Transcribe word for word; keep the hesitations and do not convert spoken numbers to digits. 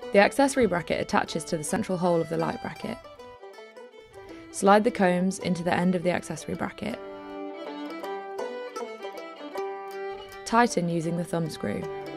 The accessory bracket attaches to the central hole of the light bracket. Slide the combs into the end of the accessory bracket. Tighten using the thumb screw.